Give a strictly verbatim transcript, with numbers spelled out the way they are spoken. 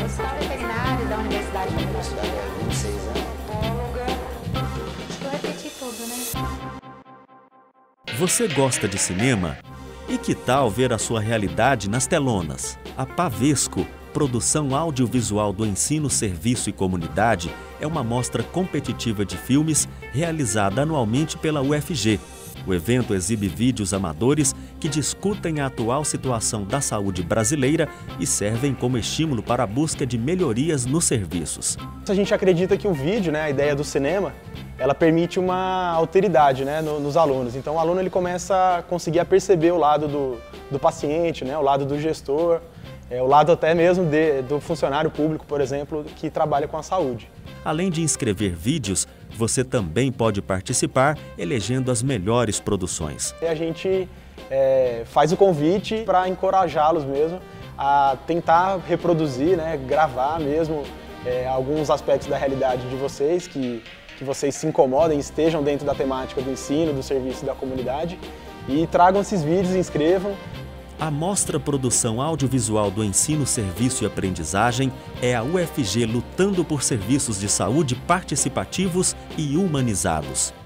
Hospital Veterinário da Universidade de Universidade é vinte e seis anos. Psicóloga. Acho que eu repeti tudo, né? Você gosta de cinema? E que tal ver a sua realidade nas telonas? A Pavesco, Produção Audiovisual do Ensino, Serviço e Comunidade, é uma mostra competitiva de filmes realizada anualmente pela U F G. O evento exibe vídeos amadores que discutem a atual situação da saúde brasileira e servem como estímulo para a busca de melhorias nos serviços. A gente acredita que o vídeo, né, a ideia do cinema, ela permite uma alteridade, né, no, nos alunos. Então o aluno ele começa a conseguir a perceber o lado do, do paciente, né, o lado do gestor, é, o lado até mesmo de, do funcionário público, por exemplo, que trabalha com a saúde. Além de inscrever vídeos, você também pode participar elegendo as melhores produções. E a gente é, faz o convite para encorajá-los mesmo a tentar reproduzir, né, gravar mesmo é, alguns aspectos da realidade de vocês, que, que vocês se incomodem, estejam dentro da temática do ensino, do serviço da comunidade e tragam esses vídeos, inscrevam. A Mostra Produção Audiovisual do Ensino, Serviço e Aprendizagem é a U F G lutando por serviços de saúde participativos e humanizados.